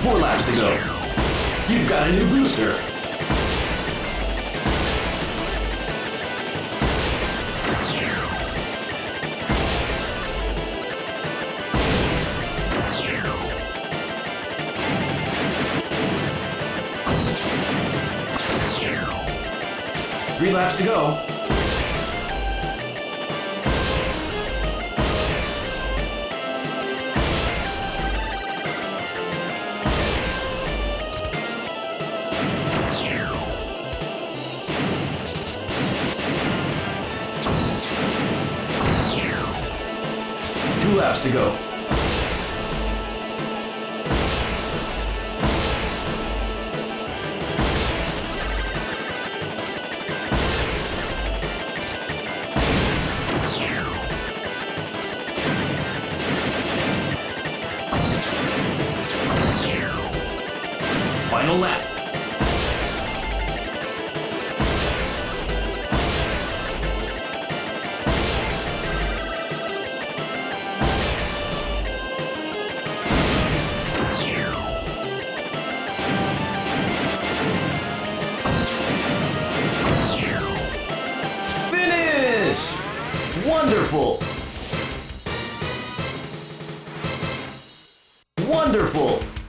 4 laps to go. You've got a new booster. Three laps to go. Two laps to go. Final lap. Finish! Wonderful! Wonderful!